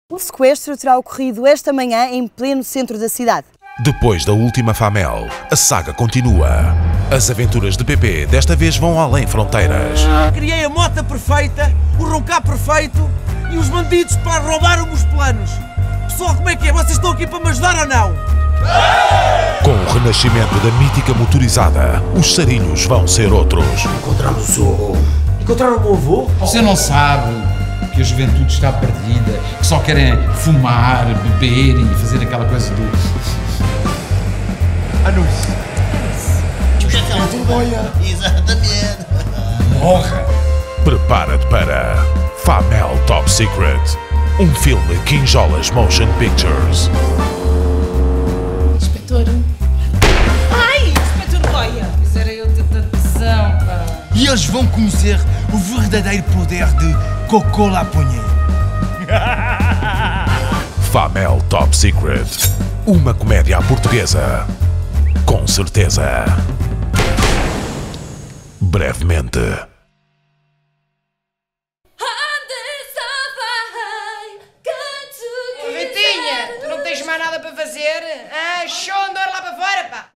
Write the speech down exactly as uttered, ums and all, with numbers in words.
O sequestro terá ocorrido esta manhã em pleno centro da cidade. Depois da última Famel, a saga continua. As aventuras de P P desta vez vão além fronteiras. Criei a mota perfeita, o roncar perfeito e os bandidos para roubaram-me os planos. Pessoal, como é que é? Vocês estão aqui para me ajudar ou não? Com o renascimento da mítica motorizada, os sarilhos vão ser outros. Encontramos o seu avô. Encontraram o meu avô? Você não sabe que a juventude está perdida, que só querem fumar, beber e fazer aquela coisa do... Anúncio. Exatamente. Morra! Prepara-te para Famel Top Secret, um filme Quinjolas Motion Pictures. Inspetor. Ai, Inspetor Goya! Isso era eu ter tanta tesão, pá. E eles vão conhecer o verdadeiro poder de Coco Laponha. Famel Top Secret, uma comédia à portuguesa. Com certeza. Brevemente. Vitinha, tu não tens mais nada para fazer? Ah, show, andar lá para fora, pá!